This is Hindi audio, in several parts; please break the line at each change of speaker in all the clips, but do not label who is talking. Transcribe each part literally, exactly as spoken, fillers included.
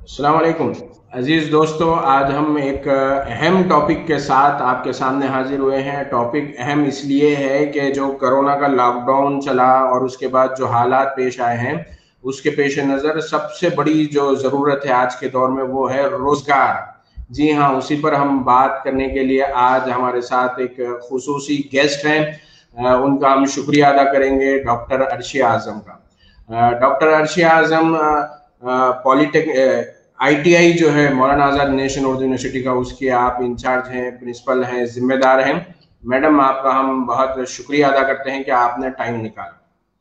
अस्सलाम वालेकुम अजीज दोस्तों, आज हम एक अहम टॉपिक के साथ आपके सामने हाजिर हुए हैं। टॉपिक अहम इसलिए है कि जो कोरोना का लॉकडाउन चला और उसके बाद जो हालात पेश आए हैं, उसके पेश नज़र सबसे बड़ी जो ज़रूरत है आज के दौर में वो है रोज़गार। जी हाँ, उसी पर हम बात करने के लिए आज हमारे साथ एक खुसूसी गेस्ट हैं। उनका हम शुक्रिया अदा करेंगे, डॉक्टर अर्शिया आज़म का। Doctor Arshia Azam polytech ITI जो है मौलाना आज़ाद नेशनल उर्दू यूनिवर्सिटी का, उसके आप इंचार्ज हैं, प्रिंसिपल हैं, जिम्मेदार हैं। मैडम, आपका हम बहुत शुक्रिया अदा करते हैं कि आपने टाइम निकाला।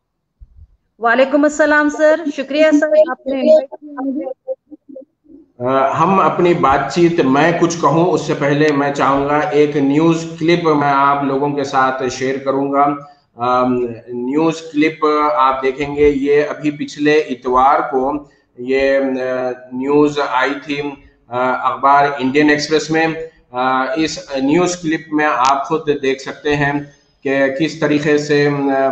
वालेकुम अस्सलाम सर, शुक्रिया सर आपने इनवाइट किया मुझे।
हम अपनी बातचीत मैं कुछ कहूं उससे पहले मैं चाहूंगा एक न्यूज़ क्लिप मैं आप लोगों के साथ शेयर करूंगा। न्यूज़ क्लिप आप देखेंगे, ये अभी पिछले इतवार को ये न्यूज़ आई थी अखबार इंडियन एक्सप्रेस में। इस न्यूज़ क्लिप में आप खुद देख सकते हैं कि किस तरीके से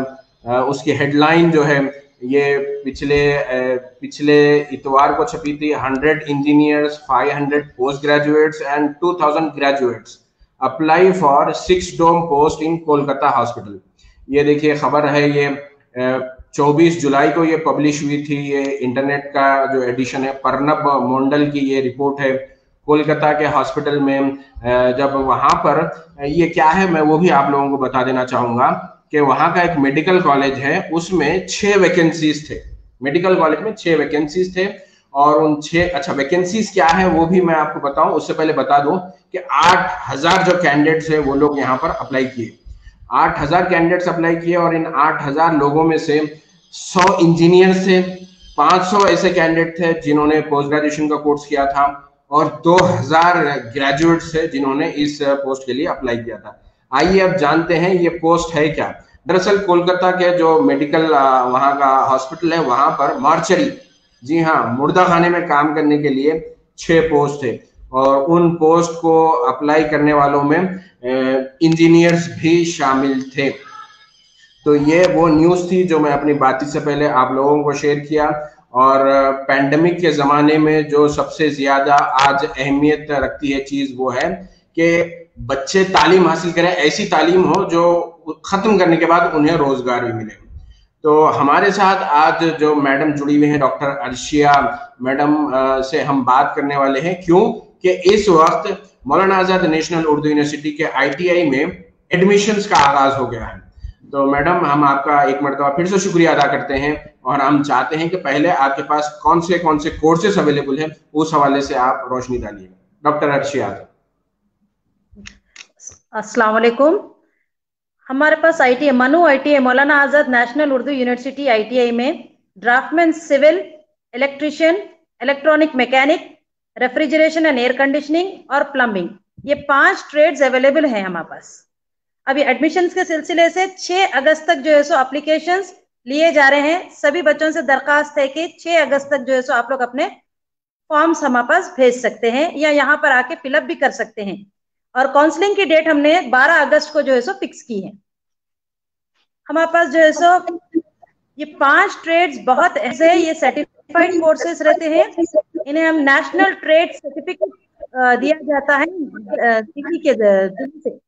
उसकी हेडलाइन जो है ये पिछले पिछले इतवार को छपी थी। Hundred engineers, five hundred post graduates and two thousand graduates apply for six dome post in Kolkata hospital. ये देखिए खबर है, ये चौबीस जुलाई को ये पब्लिश हुई थी। ये इंटरनेट का जो एडिशन है, परनब मोंडल की ये रिपोर्ट है। कोलकाता के हॉस्पिटल में जब वहां पर ये क्या है, मैं वो भी आप लोगों को बता देना चाहूंगा कि वहां का एक मेडिकल कॉलेज है, उसमें छह वैकेंसीज थे। मेडिकल कॉलेज में छह वैकेंसीज थे और उन छह अच्छा वैकेंसीज क्या है वो भी मैं आपको बताऊं, उससे पहले बता दूं कि आठ हजार जो कैंडिडेट्स है वो लोग यहाँ पर अप्लाई किए। आठ हजार कैंडिडेट्स अप्लाई किए और इन आठ हजार लोगों में से सौ इंजीनियर थे, पांच सौ ऐसे कैंडिडेट थे जिन्होंने पोस्ट ग्रेजुएशन का कोर्स किया था और दो हजार ग्रेजुएट्स थे जिन्होंने इस पोस्ट के लिए अप्लाई किया था। आइए अब जानते हैं ये पोस्ट है क्या। दरअसल कोलकाता के जो मेडिकल वहां का हॉस्पिटल है, वहां पर मार्चरी, जी हाँ, मुर्दा खाने में काम करने के लिए छह पोस्ट थे और उन पोस्ट को अप्लाई करने वालों में इंजीनियर्स भी शामिल थे। तो ये वो न्यूज़ थी जो मैं अपनी बातचीत से पहले आप लोगों को शेयर किया। और पैंडेमिक के ज़माने में जो सबसे ज़्यादा आज अहमियत रखती है चीज़ वो है कि बच्चे तालीम हासिल करें, ऐसी तालीम हो जो ख़त्म करने के बाद उन्हें रोज़गार भी मिले। तो हमारे साथ आज जो मैडम जुड़ी हुई हैं, डॉक्टर अर्शिया मैडम से हम बात करने वाले हैं। क्यों कि इस वक्त मौलाना आज़ाद नेशनल उर्दू यूनिवर्सिटी के आईटीआई में एडमिशन्स का आगाज़ हो गया है। तो मैडम, हम आपका एक मरतबा फिर से शुक्रिया अदा करते हैं और हम चाहते हैं कि पहले आपके पास कौन से कौन से कोर्सेस अवेलेबल हैं उस हवाले से आप रोशनी डालिएगा। डॉक्टर अर्शिया।
अस्सलाम वालेकुम। हमारे पास ITI Manu ITI Maulana Azad national Urdu university ITI में draftsman civil, electrician, electronic mechanic, refrigeration and air conditioning और प्लम्बिंग, ये पांच ट्रेड्स अवेलेबल हैं हमारे पास। अभी एडमिशन्स के सिलसिले से छह अगस्त तक जो है सो एप्लीकेशंस लिए जा रहे हैं। सभी बच्चों से दरखास्त है कि छह अगस्त तक जो है सो आप लोग अपने फॉर्म्स हमारे पास भेज सकते हैं या यहाँ पर आके फिलअप भी कर सकते हैं। और काउंसलिंग की डेट हमने बारह अगस्त को जो है सो फिक्स की है। हमारे पास जो है सो ये पांच ट्रेड्स बहुत ऐसे हैं, ये सर्टिफाइड कोर्सेज रहते हैं। इन्हें हम नेशनल ट्रेड सर्टिफिकेट दिया जाता है दिल्ली के दिल्ली से।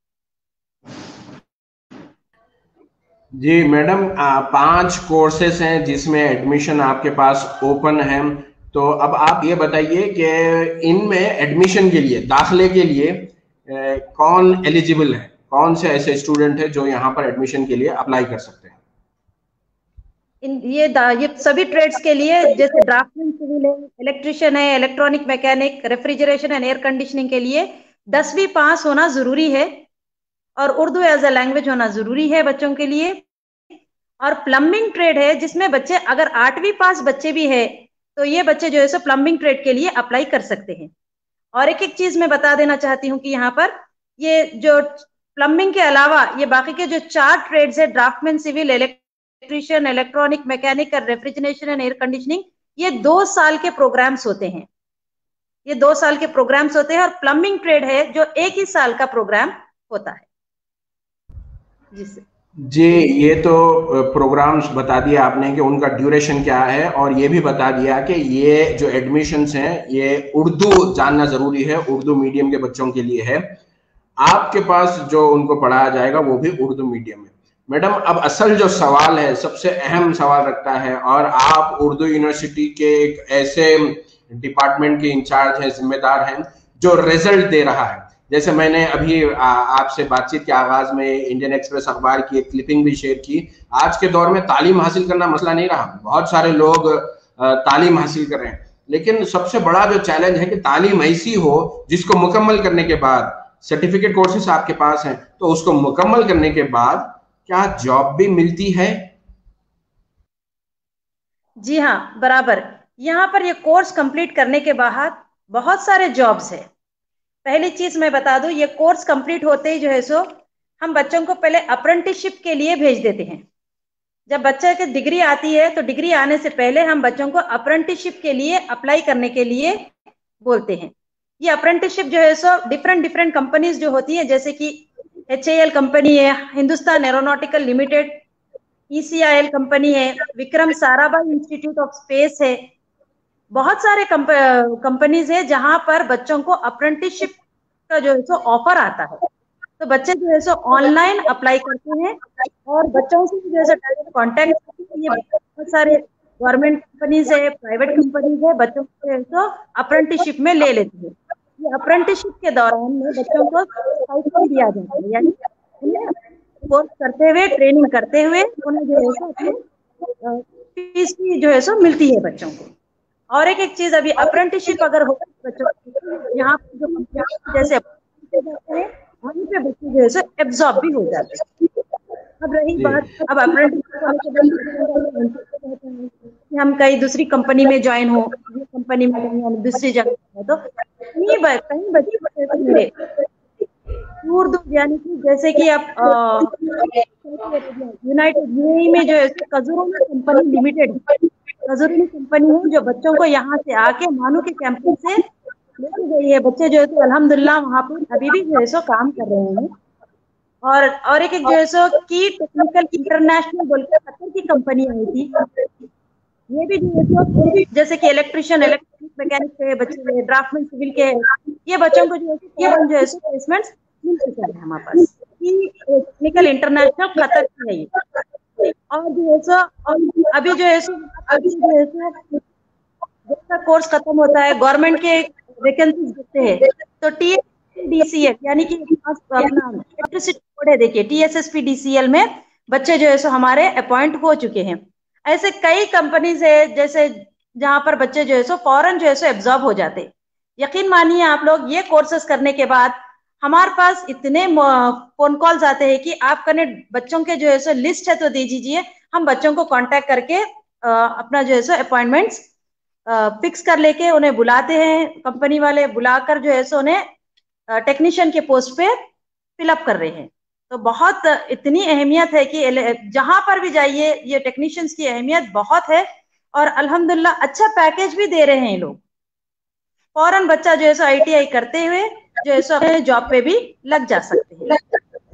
जी मैडम, पांच कोर्सेस हैं जिसमें एडमिशन आपके पास ओपन है। तो अब आप ये बताइए कि इनमें एडमिशन के लिए, दाखिले के लिए ए, कौन एलिजिबल है, कौन से ऐसे स्टूडेंट है जो यहाँ पर एडमिशन के लिए अप्लाई कर सकते हैं?
इन ये ये सभी ट्रेड्स के लिए, जैसे ड्राफ्टमैन सिविल है, इलेक्ट्रिशियन है, electronic mechanic, refrigeration and air conditioning के लिए दसवीं पास होना जरूरी है और उर्दू एज अ लैंग्वेज होना जरूरी है बच्चों के लिए। और प्लम्बिंग ट्रेड है जिसमें बच्चे अगर आठवीं पास बच्चे भी है तो ये बच्चे जो है सो प्लम्बिंग ट्रेड के लिए अप्लाई कर सकते हैं। और एक एक चीज मैं बता देना चाहती हूँ कि यहाँ पर ये जो प्लम्बिंग के अलावा ये बाकी के जो चार ट्रेड्स है, draftsman civil, electrician, electronic mechanic और रेफ्रिजरेशन एंड एयर कंडीशनिंग, ये दो साल के प्रोग्राम्स होते हैं। ये दो साल के प्रोग्राम्स होते हैं और प्लम्बिंग ट्रेड है जो एक ही साल का प्रोग्राम होता है। जी सर।
जी, ये तो प्रोग्राम्स बता दिया आपने कि उनका ड्यूरेशन क्या है, और ये भी बता दिया कि ये जो एडमिशन्स हैं ये उर्दू जानना जरूरी है, उर्दू मीडियम के बच्चों के लिए है। आपके पास जो उनको पढ़ाया जाएगा वो भी उर्दू मीडियम में। मैडम, अब असल जो सवाल है, सबसे अहम सवाल रखता है, और आप उर्दू यूनिवर्सिटी के एक ऐसे डिपार्टमेंट के इंचार्ज हैं, जिम्मेदार हैं, जो रिजल्ट दे रहा है। जैसे मैंने अभी आपसे बातचीत के आगाज में इंडियन एक्सप्रेस अखबार की एक क्लिपिंग भी शेयर की। आज के दौर में तालीम हासिल करना मसला नहीं रहा, बहुत सारे लोग तालीम हासिल कर रहे हैं, लेकिन सबसे बड़ा जो चैलेंज है कि तालीम ऐसी हो जिसको मुकम्मल करने के बाद, सर्टिफिकेट कोर्सेज आपके पास हैं, तो उसको मुकम्मल करने के बाद क्या जॉब भी मिलती है?
जी हाँ, बराबर। यहाँ पर ये कोर्स कंप्लीट करने के बाद बहुत सारे जॉब्स है। पहली चीज मैं बता दूं, ये कोर्स कंप्लीट होते ही जो है सो हम बच्चों को पहले अप्रेंटिसशिप के लिए भेज देते हैं। जब बच्चे की डिग्री आती है तो डिग्री आने से पहले हम बच्चों को अप्रेंटिसशिप के लिए अप्लाई करने के लिए बोलते हैं। ये अप्रेंटिसशिप जो है सो डिफरेंट डिफरेंट कंपनीज जो होती है, जैसे कि एच ए एल कंपनी है, Hindustan aeronautical limited, E C I L company है, Vikram Sarabhai institute of space है, बहुत सारे कंपनीज है जहां पर बच्चों को अप्रेंटिसशिप का जो है सो ऑफर आता है। तो बच्चे जो है सो ऑनलाइन अप्लाई करते हैं और बच्चों से जो है सो डायरेक्ट कॉन्टेक्ट करते हैं। ये बहुत सारे गवर्नमेंट कंपनीज है, प्राइवेट कंपनीज है, बच्चों को जो है सो अप्रेंटिसशिप में ले लेती है। ये अप्रेंटिसशिप के दौरान में बच्चों को स्टाइपेंड दिया जाता है, यानी उन्हें कोर्स करते हुए, ट्रेनिंग करते हुए उन्हें जो है सो अपनी फीस की जो है सो मिलती है बच्चों को। और एक एक चीज, अभी अप्रेंटिसशिप अगर हो बच्चों को, यहाँ पे जो कंपनी जैसे जाते हैं वहीं पे बच्चे जो है सो एब्जॉर्ब भी हो जाते हैं। अब रही बात, अब अप्रेंटिसशिप होने के बाद कि हम कहीं दूसरी कंपनी में ज्वाइन हो, ये कंपनी में नहीं, हम दूसरी जगह है, तो कहीं कहीं बच्चे मिले दूर दूर, यानी कि जैसे कि आप यूनाइटेड यूएई में जो है कजूरोनी कंपनी लिमिटेड कजूरोनी कंपनी है, जो बच्चों को यहाँ से आके मानू के कैंपस से लेके गई है। बच्चे जो है तो अल्हम्दुलिल्लाह वहाँ पर अभी भी जो है सो काम कर रहे हैं। और और एक एक जो है सो की टेक्निकल इंटरनेशनल बोल के कतर की कंपनी आई थी, ये भी जो है सो जैसे कि इलेक्ट्रिशियन, इलेक्ट्रॉनिक मैकेनिक के बच्चे, ड्राफ्टमैन सिविल के, ये बच्चों को जो है सो जो है सो प्लेसमेंट्स मिल चुका है हमारे पास। टेक्निकल इंटरनेशनल कतर की है ये। और जो है सो अभी जो है सो अभी जो है सो जैसा कोर्स खत्म होता है, गवर्नमेंट के वैकेंसीज देते हैं, तो T S D C L यानी कि अपना इलेक्ट्रिसिटी बोर्ड है, देखिए T S S P D C L में बच्चे जो है सो हमारे अपॉइंट हो चुके हैं। ऐसे कई कंपनीज है जैसे जहां पर बच्चे जो है सो फौरन जो है सो एब्जॉर्ब हो जाते। यकीन मानिए आप लोग, ये कोर्सेस करने के बाद हमारे पास इतने फोन कॉल्स आते हैं कि आप कने बच्चों के जो है सो लिस्ट है तो दे दीजिए, हम बच्चों को कांटेक्ट करके अपना जो है सो अपॉइंटमेंट्स फिक्स कर लेके उन्हें बुलाते हैं। कंपनी वाले बुलाकर जो है सो उन्हें टेक्नीशियन के पोस्ट पे फिलअप कर रहे हैं। तो बहुत इतनी अहमियत है कि जहां पर भी जाइए ये टेक्नीशियंस की अहमियत बहुत है, और अल्हम्दुलिल्लाह अच्छा पैकेज भी दे रहे हैं लोग। फौरन बच्चा जो है सो आई टी आई करते हुए जो है सो अपने जॉब पे भी लग जा सकते हैं।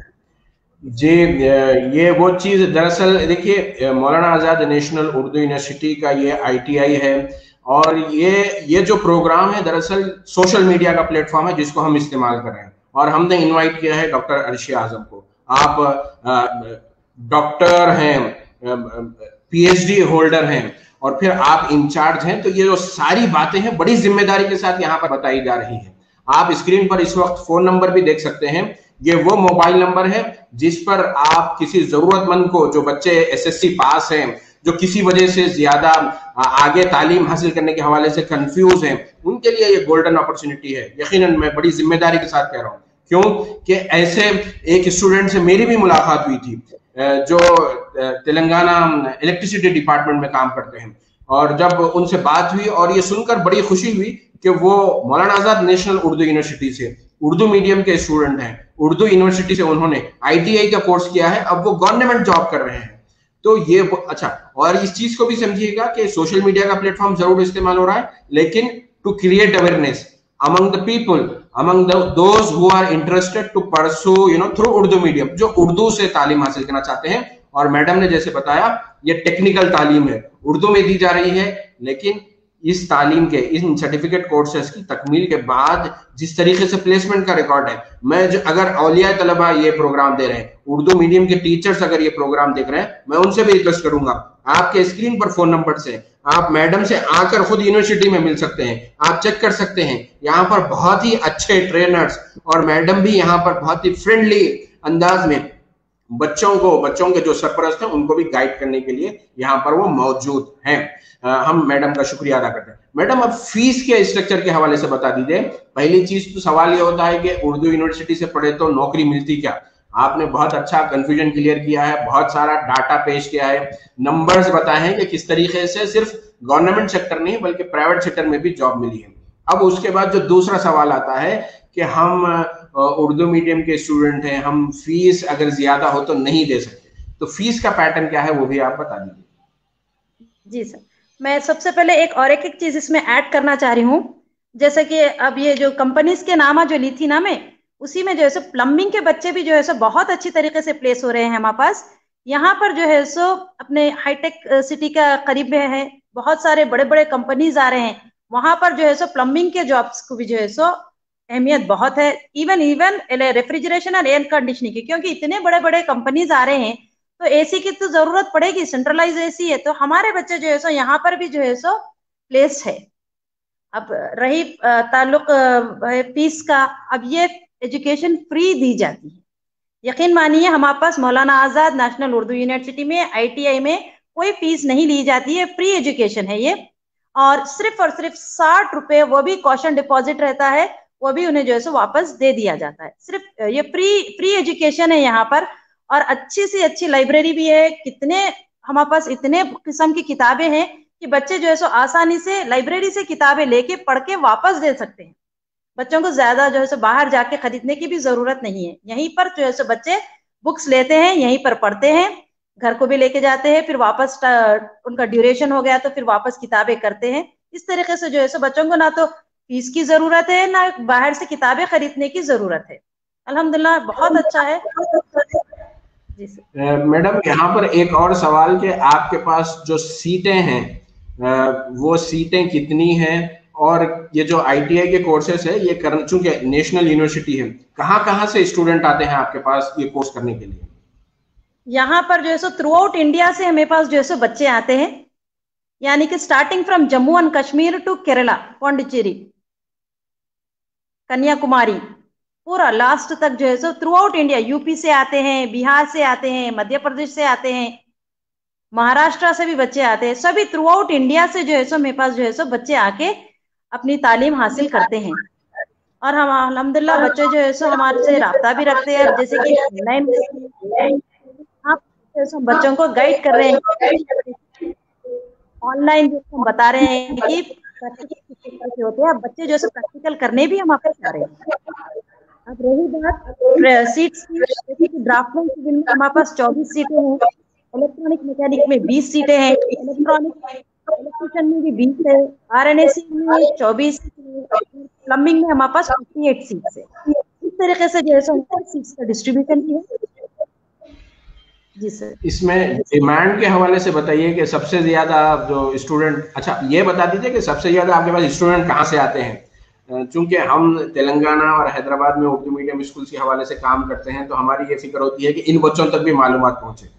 जी, ये वो चीज दरअसल देखिए, मौलाना आजाद नेशनल उर्दू यूनिवर्सिटी का ये आई टी आई है, और ये ये जो प्रोग्राम है दरअसल सोशल मीडिया का प्लेटफॉर्म है जिसको हम इस्तेमाल कर रहे हैं। और हमने इनवाइट किया है डॉक्टर अर्शिया आजम को। आप डॉक्टर हैं, पी एच डी होल्डर हैं, और फिर आप इंचार्ज हैं, तो ये जो सारी बातें हैं बड़ी जिम्मेदारी के साथ यहाँ पर बताई जा रही है। आप स्क्रीन पर इस वक्त फोन नंबर भी देख सकते हैं, ये वो मोबाइल नंबर है जिस पर आप किसी जरूरतमंद को, जो बच्चे एस एस सी पास हैं, जो किसी वजह से ज्यादा आगे तालीम हासिल करने के हवाले से कंफ्यूज हैं, उनके लिए ये गोल्डन अपॉर्चुनिटी है। यकीनन मैं बड़ी जिम्मेदारी के साथ कह रहा हूँ, क्यों कि ऐसे एक स्टूडेंट से मेरी भी मुलाकात हुई थी जो तेलंगाना इलेक्ट्रिसिटी डिपार्टमेंट में काम करते हैं, और जब उनसे बात हुई और ये सुनकर बड़ी खुशी हुई कि वो मौलाना आजाद नेशनल उर्दू यूनिवर्सिटी से उर्दू मीडियम के स्टूडेंट हैं, उर्दू यूनिवर्सिटी से उन्होंने आई टी आई का कोर्स किया है, अब वो गवर्नमेंट जॉब कर रहे हैं। तो ये अच्छा, और इस चीज को भी समझिएगा कि सोशल मीडिया का प्लेटफॉर्म जरूर इस्तेमाल हो रहा है, लेकिन to create awareness among the people among the those who are interested to pursue you know through Urdu medium, जो उर्दू से तालीम हासिल करना चाहते हैं। और मैडम ने जैसे बताया ये टेक्निकल तालीम है, उर्दू में दी जा रही है, लेकिन इस तालीम के इन सर्टिफिकेट कोर्सेज की तकमील के बाद जिस तरीके से प्लेसमेंट का रिकॉर्ड है, मैं जो अगर औलिया तलबा ये प्रोग्राम दे रहे हैं, उर्दू मीडियम के टीचर्स अगर ये प्रोग्राम देख रहे हैं, मैं उनसे भी रिक्वेस्ट करूंगा, आपके स्क्रीन पर फोन नंबर से आप मैडम से आकर खुद यूनिवर्सिटी में मिल सकते हैं, आप चेक कर सकते हैं। यहाँ पर बहुत ही अच्छे ट्रेनर्स और मैडम भी यहाँ पर बहुत ही फ्रेंडली अंदाज में बच्चों को, बच्चों के जो सरपरस्त हैं उनको भी गाइड करने के लिए यहाँ पर वो मौजूद हैं। हम मैडम का शुक्रिया अदा करते हैं। मैडम अब फीस के स्ट्रक्चर के हवाले से बता दीजिए। पहली चीज तो सवाल ये होता है कि उर्दू यूनिवर्सिटी से पढ़े तो नौकरी मिलती क्या? आपने बहुत अच्छा कंफ्यूजन क्लियर किया है, बहुत सारा डाटा पेश किया है, नंबर्स बताए हैं कि किस तरीके से सिर्फ गवर्नमेंट सेक्टर नहीं बल्कि प्राइवेट सेक्टर में भी जॉब मिली है। अब उसके बाद जो दूसरा सवाल आता है कि हम उर्दू मीडियम के स्टूडेंट हैं, हम फीस अगर ज्यादा हो तो नहीं दे सकते, तो फीस का पैटर्न क्या है वो भी आप बता दीजिए।
जी सर, मैं सबसे पहले एक और एक एक चीज इसमें ऐड करना चाह रही हूँ। जैसे कि अब ये जो कंपनीज के नाम जो ली थी ना मैं, उसी में जो है सो प्लम्बिंग के बच्चे भी जो है सो बहुत अच्छी तरीके से प्लेस हो रहे हैं हमारे पास। यहाँ पर जो है सो अपने हाईटेक सिटी का करीब में है, बहुत सारे बड़े बड़े कंपनीज आ रहे हैं, वहां पर जो है सो प्लम्बिंग के जॉब्स को भी जो है सो अहमियत बहुत है। इवन इवन रेफ्रिजरेशन और एयर कंडीशनिंग की, क्योंकि इतने बड़े बड़े कंपनीज आ रहे हैं तो एसी की तो जरूरत पड़ेगी, सेंट्रलाइज एसी है, तो हमारे बच्चे जो है सो यहाँ पर भी जो है सो प्लेस है। अब रही ताल्लुक फीस का, अब ये एजुकेशन फ्री दी जाती है। यकीन मानिए हमारे पास मौलाना आजाद नेशनल उर्दू यूनिवर्सिटी में आईटीआई में कोई फीस नहीं ली जाती है, फ्री एजुकेशन है ये। और सिर्फ और सिर्फ साठ रुपए वो भी कॉशन डिपॉजिट रहता है, वो भी उन्हें जो है सो वापस दे दिया जाता है। सिर्फ ये फ्री फ्री एजुकेशन है यहाँ पर। और अच्छी सी अच्छी लाइब्रेरी भी है, कितने हमारे पास इतने किस्म की किताबें हैं कि बच्चे जो है सो आसानी से लाइब्रेरी से किताबें लेके पढ़ के वापस दे सकते हैं। बच्चों को ज्यादा जो है सो बाहर जाके खरीदने की भी जरूरत नहीं है, यहीं पर जो है सो बच्चे बुक्स लेते हैं, यहीं पर पढ़ते हैं, घर को भी लेके जाते हैं, फिर वापस उनका ड्यूरेशन हो गया तो फिर वापस किताबें करते हैं। इस तरीके से जो है सो बच्चों को ना तो फीस की जरूरत है ना बाहर से किताबें खरीदने की जरूरत है। अल्हम्दुलिल्लाह बहुत अच्छा है। जी सर।
मैडम यहाँ पर एक और सवाल कि आपके पास जो सीटें हैं वो सीटें कितनी हैं, और ये जो आईटीआई के कोर्सेस है ये कर, चूंकि नेशनल यूनिवर्सिटी है, कहाँ कहाँ से स्टूडेंट आते हैं आपके पास ये कोर्स करने के लिए?
यहाँ पर जो है सो थ्रू आउट इंडिया से हमें पास जो है सो बच्चे आते हैं, यानी कि starting from Jammu and Kashmir to Kerala, Pondicherry, Kanyakumari, पूरा लास्ट तक जो है so throughout India, UP से आते हैं, बिहार से आते हैं, मध्य प्रदेश से आते हैं, महाराष्ट्र से भी बच्चे आते हैं, सभी थ्रू आउट इंडिया से जो है सो मेरे पास जो है सो बच्चे आके अपनी तालीम हासिल करते हैं। और हम अल्हम्दुलिल्लाह बच्चे जो है सो हमारे से राब्ता भी रखते हैं, जैसे कि ऑनलाइन आप बच्चों को गाइड कर रहे हैं, ऑनलाइन जो हम बता रहे हैं कि प्रैक्टिकल होते हैं, अब बच्चे जो है प्रैक्टिकल करने भी हम आपको बता रहे हैं। अब रही बात सीट्स की, ड्राफ्टमैन सिविल में हमारे पास चौबीस सीटें हैं, इलेक्ट्रॉनिक मैकेनिक में बीस सीटें हैं, इलेक्ट्रॉनिक इलेक्ट्रिशियन में भी बीस है, आरएनएसी में चौबीस, प्लम्बिंग में हमारे पास अट्ठावन सीट्स है। इस तरीके से जो है सीट्स का डिस्ट्रीब्यूशन भी है। जी सर।
इसमें डिमांड के हवाले से बताइए कि सबसे ज्यादा जो स्टूडेंट, अच्छा ये बता दीजिए कि सबसे ज्यादा आपके पास स्टूडेंट कहाँ से आते हैं? चूंकि हम तेलंगाना और हैदराबाद में उर्दू मीडियम स्कूल के हवाले से काम करते हैं तो हमारी ये फिक्र होती है कि इन बच्चों तक भी मालूमात पहुंचे।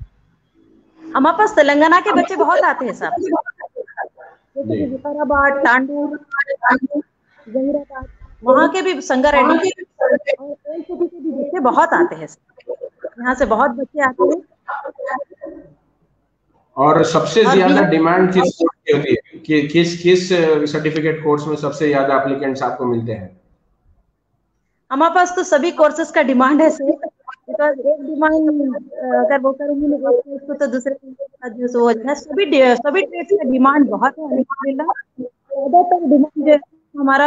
हमारे पास तेलंगाना के बच्चे बहुत आते हैं साहब, जैसे कि विकाराबाद, तांडूर, जहीराबाद, वहाँ के भी संगारेड्डी और एलसीटी के भी बच्चे बहुत आते हैं, यहाँ से बहुत बच्चे आते हैं।
और सबसे ज्यादा डिमांड किस की होती है कि किस किस सर्टिफिकेट कोर्स में सबसे ज्यादा एप्लीकेंट्स आपको मिलते हैं?
हमारे पास तो सभी कोर्सेज का डिमांड है सर, बिकॉज एक डिमांड अगर वो करेंगे उसको तो दूसरे जो है सभी सभी ट्रेड्स का डिमांड बहुत है अल्हम्दुलिल्लाह। ज्यादातर डिमांड जो है हमारा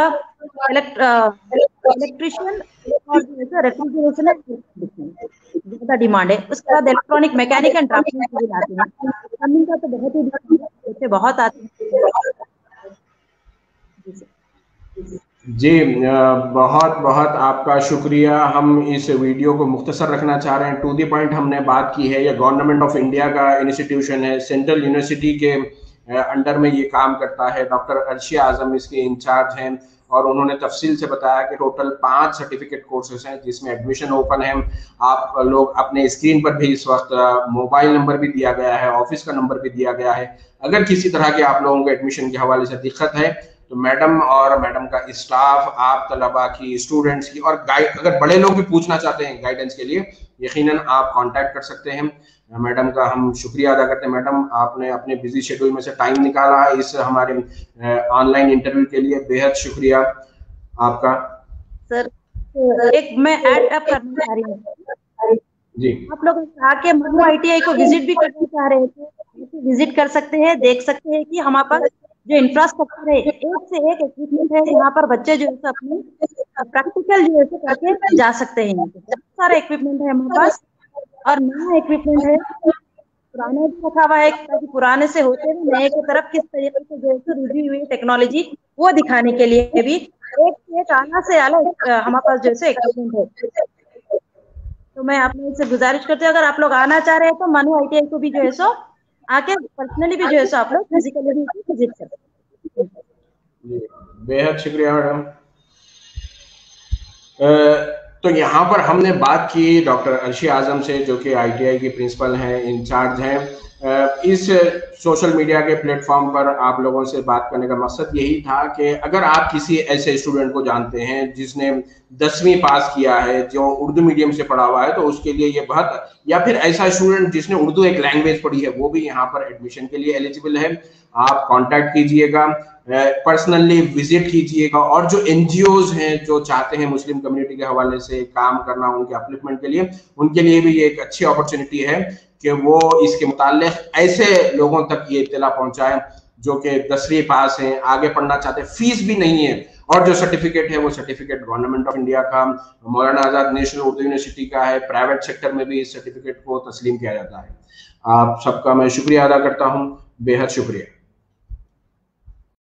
इलेक्ट्रिशियन और जो है रेफ्रिजरेशन ज्यादा डिमांड है। उसके बाद electronic mechanic and draftsman civil आते हैं, प्लम्बिंग का तो बहुत ही बच्चे बहुत आते हैं।
जी, बहुत बहुत आपका शुक्रिया। हम इस वीडियो को मुख्तसर रखना चाह रहे हैं, टू दी पॉइंट हमने बात की है। ये गवर्नमेंट ऑफ इंडिया का इंस्टीट्यूशन है, सेंट्रल यूनिवर्सिटी के अंडर में ये काम करता है। डॉक्टर अर्शिया आजम इसके इंचार्ज हैं और उन्होंने तफसील से बताया कि टोटल पांच सर्टिफिकेट कोर्सेज हैं जिसमें एडमिशन ओपन है। आप लोग अपने स्क्रीन पर भी इस वक्त मोबाइल नंबर भी दिया गया है, ऑफिस का नंबर भी दिया गया है। अगर किसी तरह के आप लोगों को एडमिशन के हवाले से दिक्कत है तो मैडम और मैडम का स्टाफ, आप तलबा की, स्टूडेंट्स की, और गाइड, अगर बड़े लोग भी पूछना चाहते हैं गाइडेंस के लिए, यकीनन आप कांटेक्ट कर सकते हैं। मैडम का हम शुक्रिया अदा करते हैं। मैडम, आपने अपने बिजी शेड्यूल में से टाइम निकाला इस हमारे ऑनलाइन इंटरव्यू के लिए, बेहद शुक्रिया आपका।
सर, एक मैं ऐड अप करना चाह रही हूँ
जी।
आप लोग आके मनु आईटीआई को विजिट भी करना चाह रहे थे, विजिट कर सकते हैं, देख सकते हैं कि हमारे पास जो इंफ्रास्ट्रक्चर है, एक से एक इक्विपमेंट है। यहाँ पर बच्चे जो है अपने प्रैक्टिकल जो है करके जा सकते हैं। बहुत सारा इक्विपमेंट है हमारे पास और नया इक्विपमेंट है, पुराने भी रखा हुआ है ताकि पुराने से होते हुए नए की तरफ किस तरीके से जो है रुझी हुई टेक्नोलॉजी वो दिखाने के लिए भी एक से एक आला से आला हमारे पास जैसे इक्विपमेंट है। तो मैं आप लोगों से गुजारिश करती हूँ, अगर आप लोग आना चाह रहे हैं तो मनु आईटीआई को भी जो है सो आके पर्सनली भी जो है सो आप लोग फिजिकली भी विजिट करें।
बेहद शुक्रिया मैडम। तो यहाँ पर हमने बात की डॉक्टर अर्शिया आजम से, जो कि आईटीआई की प्रिंसिपल हैं, इंचार्ज हैं। इस सोशल मीडिया के प्लेटफॉर्म पर आप लोगों से बात करने का मकसद यही था कि अगर आप किसी ऐसे स्टूडेंट को जानते हैं जिसने दसवीं पास किया है, जो उर्दू मीडियम से पढ़ा हुआ है, तो उसके लिए ये बहुत, या फिर ऐसा स्टूडेंट जिसने उर्दू एक लैंग्वेज पढ़ी है, वो भी यहाँ पर एडमिशन के लिए एलिजिबल है। आप कांटेक्ट कीजिएगा, पर्सनली विजिट कीजिएगा, और जो एनजीओज हैं जो चाहते हैं मुस्लिम कम्युनिटी के हवाले से काम करना उनके अपलिफ्टमेंट के लिए, उनके लिए भी ये एक अच्छी अपॉर्चुनिटी है कि वो इसके मुताल्लिक ऐसे लोगों तक ये इत्तला पहुंचाएं जो कि दसवीं पास हैं, आगे पढ़ना चाहते हैं, फीस भी नहीं है, और जो सर्टिफिकेट है वो सर्टिफिकेट गवर्नमेंट ऑफ इंडिया का, मौलाना आजाद नेशनल उर्दू यूनिवर्सिटी का है। प्राइवेट सेक्टर में भी इस सर्टिफिकेट को तस्लीम किया जाता है। आप सबका मैं शुक्रिया अदा करता हूँ, बेहद शुक्रिया।